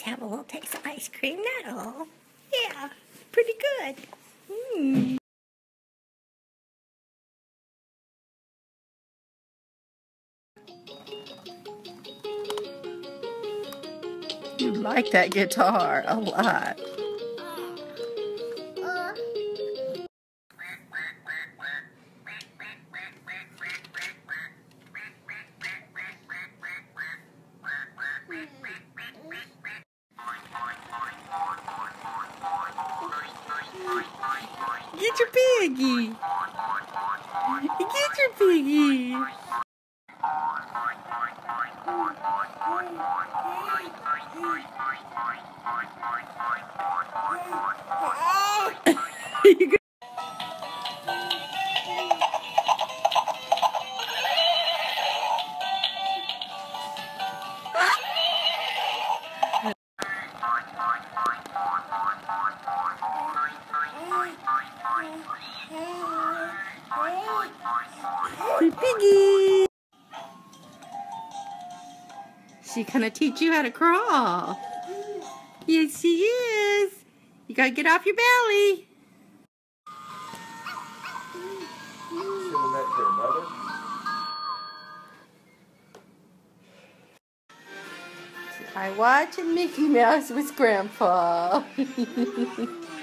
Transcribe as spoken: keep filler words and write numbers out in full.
just have a little taste of ice cream, not all. Yeah, pretty good. Mm. You like that guitar a lot. Get your piggy! Get your piggy! Piggy! She's gonna teach you how to crawl. Yes, she is. You gotta get off your belly. I watch Mickey Mouse with Grandpa.